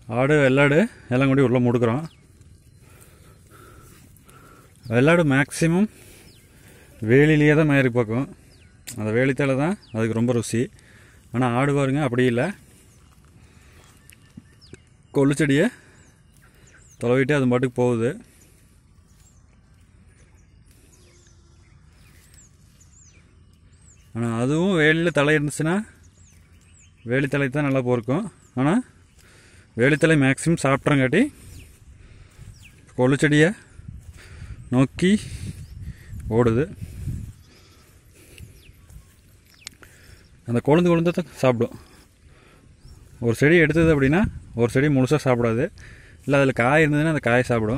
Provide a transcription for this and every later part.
ஆடு வெள்ளாடு எல்லாம் கூடி உள்ளே முடுக்கிறோம். வெள்ளாடு மேக்ஸிமம் வேலிலேயே தான் மேரி பார்க்கும். அந்த வேலித்தால தான் அதுக்கு ரொம்ப ருசி. ஆனால் ஆடு பாருங்க அப்படி இல்லை, கொள்ளு செடியை தொலைவிட்டு அது பாட்டுக்கு போகுது. ஆனால் அதுவும் வேலியில் தலை இருந்துச்சுன்னா வேலித்தலை தான் நல்லா பொறுக்கும். ஆனால் வேலித்தலை மேக்ஸிமம் சாப்பிட்றங்காட்டி கொள்ளு செடியை நோக்கி ஓடுது. அந்த கொழுந்து தான் சாப்பிடும். ஒரு செடி எடுத்தது அப்படின்னா ஒரு செடி முழுசாக சாப்பிடாது. இல்லை அதில் காய் இருந்ததுன்னா அந்த காயை சாப்பிடும்.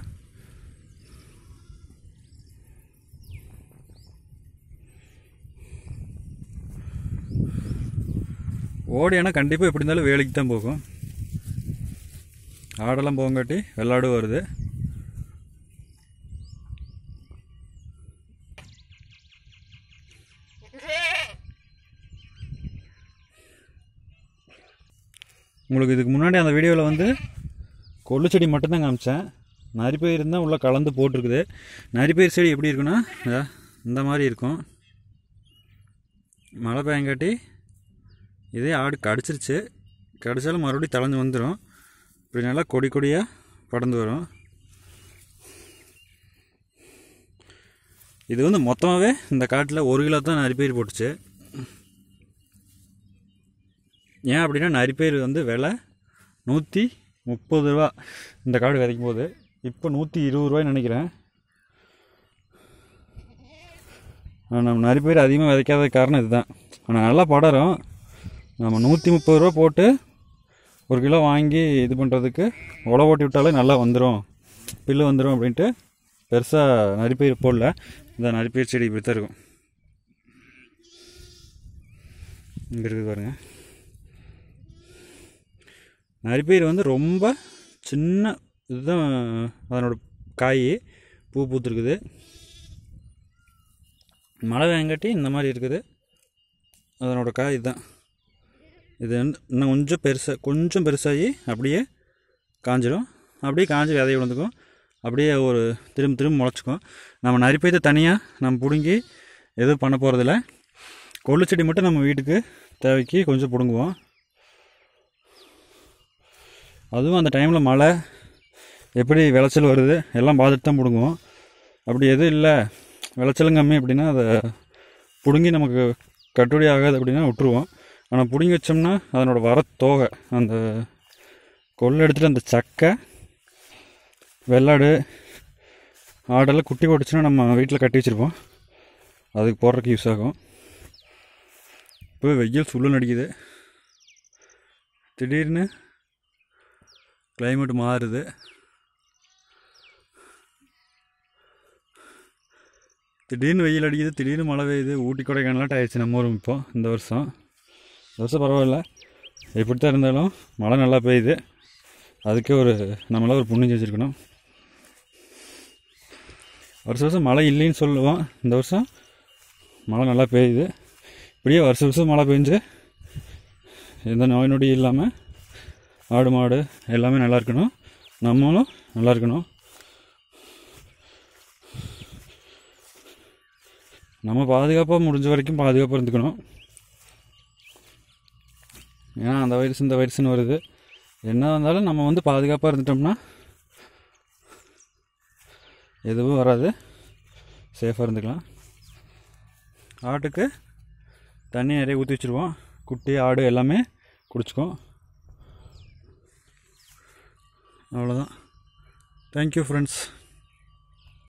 ஓடியானா கண்டிப்பாக எப்படி இருந்தாலும் வேலைக்கு தான் போகும். ஆடெல்லாம் போங்காட்டி வெள்ளாடு வருது. உங்களுக்கு இதுக்கு முன்னாடி அந்த வீடியோவில் வந்து கொள்ளு செடி மட்டும்தான் காமிச்சேன். நரிப்பயிர் இருந்தால் உள்ளே கலந்து போட்டிருக்குது. நரிப்பயிர் செடி எப்படி இருக்குன்னா இந்த மாதிரி இருக்கும். மழை பெய்யங்காட்டி இதே ஆடு கடிச்சிருச்சு. கடிச்சாலும் மறுபடியும் தளைஞ்சு வந்துடும். இப்படி நல்லா கொடி கொடியாக படர்ந்து வரும். இது வந்து மொத்தமாகவே இந்த காட்டில் 1 கிலோ தான் நரிப்பயிர் போட்டுச்சு. ஏன் அப்படின்னா நரிப்பயிர் வந்து விலை 130 ரூபா இந்த காடு விதைக்கும் போது. இப்போ 120 ரூபாய்ன்னு நினைக்கிறேன். நம்ம நரிப்பயிர் அதிகமாக விதைக்காத காரணம் இதுதான். ஆனால் நல்லா படரும். நம்ம 130 ரூபா போட்டு 1 கிலோ வாங்கி இது பண்ணுறதுக்கு உழவு ஓட்டி விட்டாலே நல்லா வந்துடும், பில்லு வந்துடும் அப்படின்ட்டு பெருசாக நரிப்பயிர் போடல. இந்த நரிப்பயிர் செடி இப்படி தான் இருக்கும். இங்கே இருக்குது பாருங்கள். நரிப்பயிர் வந்து ரொம்ப சின்ன இதுதான் அதனோட காய். பூ பூத்துருக்குது. மழை வேங்காட்டி இந்த மாதிரி இருக்குது. அதனோட காய் இதுதான். இது வந்து இன்னும் கொஞ்சம் பெருசாகி அப்படியே காஞ்சிடும். அப்படியே காஞ்சி விதைய விழுந்துக்கும். அப்படியே ஒரு திரும்ப முளைச்சிக்கும். நம்ம நரிப்பயிரை தனியாக நம்ம பிடுங்கி எதுவும் பண்ண போகிறதில்ல. கொள்ளு செடி மட்டும் நம்ம வீட்டுக்கு தேவைக்கு கொஞ்சம் பிடுங்குவோம். அதுவும் அந்த டைமில் மழை எப்படி விளைச்சல் வருது எல்லாம் பார்த்துட்டு தான் பிடுங்குவோம். அப்படி எதுவும் இல்லை, விளைச்சலும் கம்மி அப்படின்னா அதை பிடுங்கி நமக்கு கட்டுப்படி ஆகாது அப்படின்னா விட்டுருவோம். ஆனால் பிடுங்கி வச்சோம்னா அதனோட வர தோகை, அந்த கொள்ளை எடுத்துகிட்டு அந்த சக்கை வெள்ளாடு ஆடெல்லாம் குட்டி போட்டுச்சுன்னா நம்ம வீட்டில் கட்டி வச்சுருப்போம். அதுக்கு போடுறதுக்கு யூஸ் ஆகும். இப்போ வெயில் சுள்ளுன்னு அடிக்குது. திடீர்னு கிளைமேட் மாறுது. திடீர்னு வெயில் அடிக்குது, திடீர்னு மழை பெய்யுது. ஊட்டி கொடைக்கானலாட்ட ஆயிடுச்சு நம்ம ஊரும். இப்போ இந்த வருஷம் பரவாயில்ல. எப்படித்தான் இருந்தாலும் மழை நல்லா பெய்யுது. அதுக்கே நம்மளாம் ஒரு புண்ணியம் வச்சுருக்கணும். வருஷம் மழை இல்லைன்னு சொல்லுவோம். இந்த வருஷம் மழை நல்லா பெய்யுது. இப்படியே வருஷம் மழை பெஞ்சு எந்த நோய் நொடி இல்லாமல் ஆடு மாடு எல்லாமே நல்லா இருக்கணும், நம்மளும் நல்லா இருக்கணும். நம்ம பாதுகாப்பாக முடிஞ்ச வரைக்கும் பாதுகாப்பாக இருந்துக்கணும். ஏன்னா அந்த வைரஸ் இந்த வைரஸ்ன்னு வருது. என்ன வந்தாலும் நம்ம வந்து பாதுகாப்பாக இருந்துட்டோம்னா எதுவும் வராது, சேஃபாக இருந்துக்கலாம். ஆட்டுக்கு தண்ணி நிறைய ஊற்றி வச்சுருவோம். குட்டி ஆடு எல்லாமே குடிச்சிக்கும். அவ்வளோதான். Thank you friends.